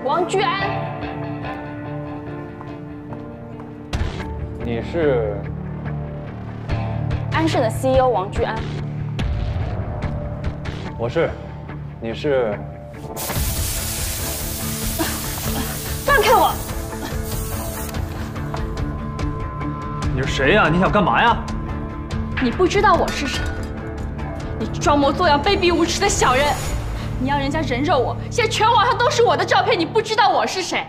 王居安。 你是安盛的 CEO 王居安。 我是，你是？ 放开我！ 你是谁呀？你想干嘛呀？ 你不知道我是谁？你装模作样、卑鄙无耻的小人！你要人家人肉我，现在全网上都是我的照片，你不知道我是谁？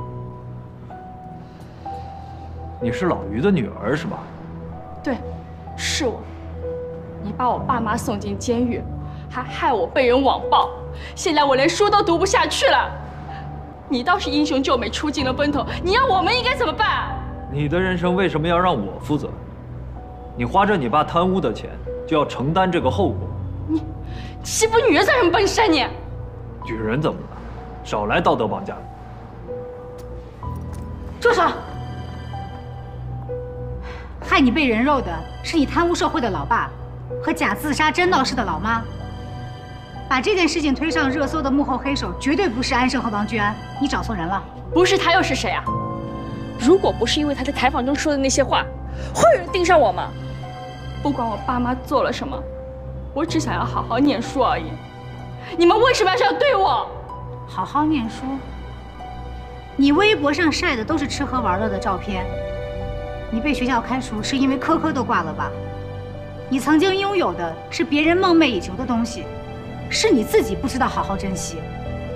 你是老于的女儿是吧？ 对，是我。你把我爸妈送进监狱，还害我被人网暴，现在我连书都读不下去了。你倒是英雄救美，出尽了风头，你要我们应该怎么办？ 你的人生为什么要让我负责？你花着你爸贪污的钱，就要承担这个后果。 你欺负女人算什么本事啊你？ 女人怎么了？少来道德绑架！ 住手！害你被人肉的是你贪污受贿的老爸和假自杀真闹事的老妈。把这件事情推上热搜的幕后黑手绝对不是安盛和王居安，你找错人了。 不是他又是谁啊？如果不是因为他在采访中说的那些话，会有人盯上我吗？不管我爸妈做了什么，我只想要好好念书而已。你们为什么要这样对我？ 好好念书。你微博上晒的都是吃喝玩乐的照片。你被学校开除是因为科科都挂了吧？你曾经拥有的是别人梦寐以求的东西，是你自己不知道好好珍惜。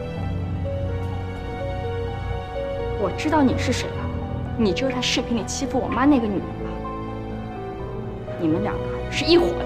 我知道你是谁了，你就是在视频里欺负我妈那个女人吧？你们两个是一伙的。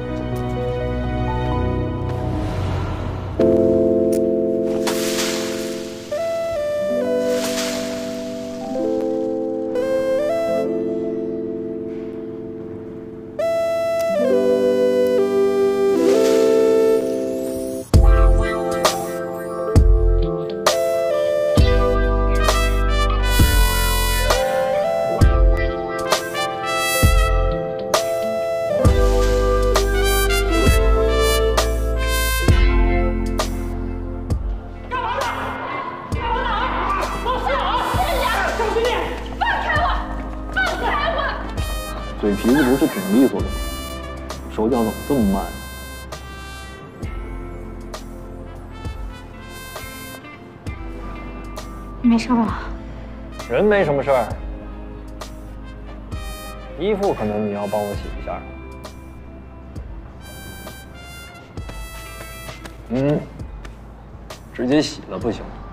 嘴皮子不是挺利索的吗？手脚怎么这么慢？ 你没事吧？ 人没什么事儿，衣服可能你要帮我洗一下。直接洗了不行。